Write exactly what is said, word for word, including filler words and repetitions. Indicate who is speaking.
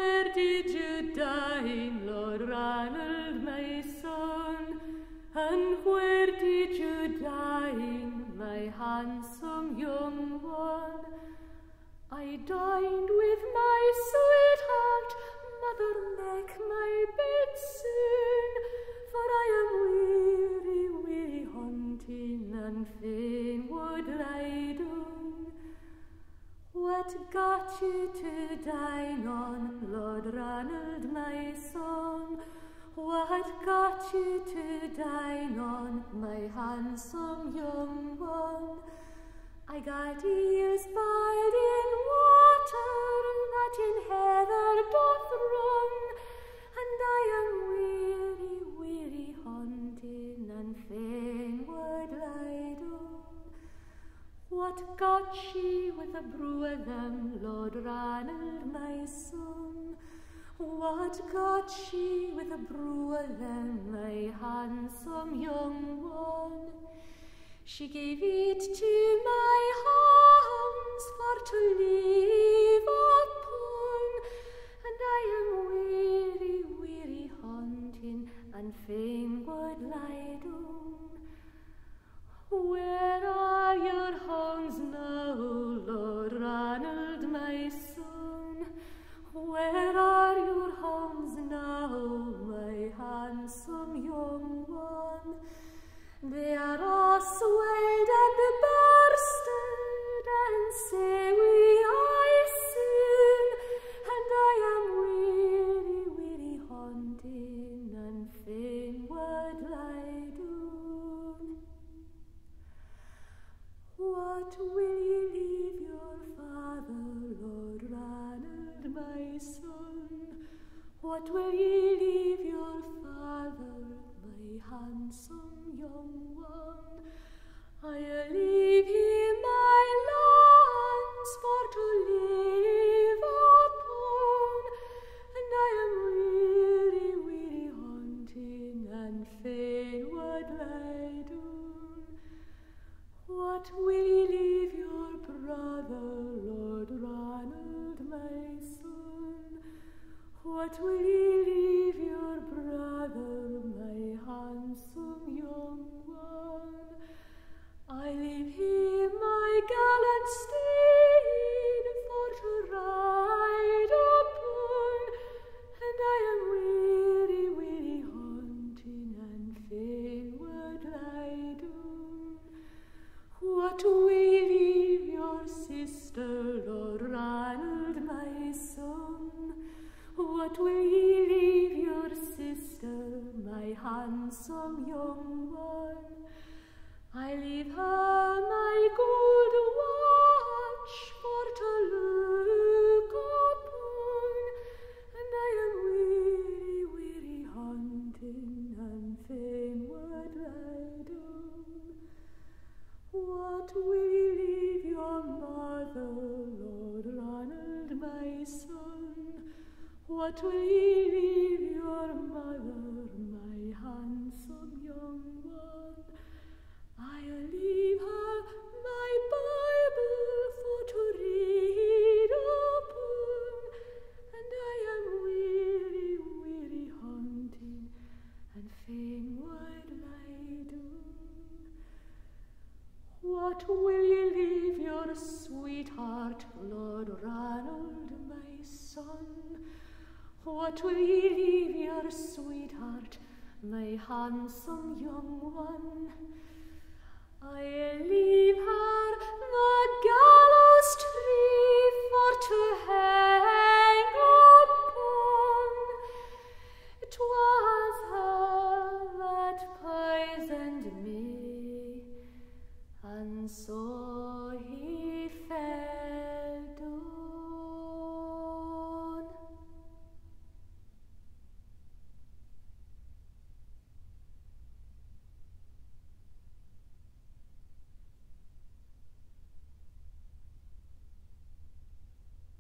Speaker 1: where did you dine, Lord Ronald, my son? And where did you dine, my handsome young one? I dined with my sweetheart, mother, make my bed soon, for I am weary, weary hunting, and fain would lie down. What got you to dine on, Lord Ronald, my son? What got you to dine on, my handsome young one? I got eels boiled in water that in heather doth run, and I am weary, weary hunting, and fain would lie down. What got she with a brew of them, Lord Ronald, my son? What got she with a brew of them, my handsome young one? She gave it to my hounds for to live upon, and I am weary, weary hunting, and fain would lie down. Where are your hounds now, Lord Ronald, my son? Where are your hounds now, my handsome young one? They are all swelled and bursted, and say we I soon, and I am weary, weary hunting, and fain would lie down. What will ye leave your father, Lord Ronald, my son? What will ye leave your father, my handsome young one? I'll leave him my lands for to live upon, and I am weary, weary hunting, and fain would lie down. What will ye leave your brother, Lord Ronald, my son? What will ye leave your brother, my handsome young one? I leave him my gallant steed for to ride upon, and I am weary, weary hunting, and fain would lie down. What will ye leave your sister, Lord Ronald, my son? What will ye leave your sister, my handsome young one? I leave her my gold watch for to look upon, and I am weary, weary hunting, and fain would lie down. What will ye leave your mother, Lord Ronald, my son? What will ye leave your mother, my handsome young one? I'll leave her my Bible for to read upon, and I am weary, weary hunting, and fain would lie down. What will ye leave your sweetheart, Lord Ronald, my son? What will ye leave your sweetheart, my handsome young one? I'll leave her the gallows tree for to hang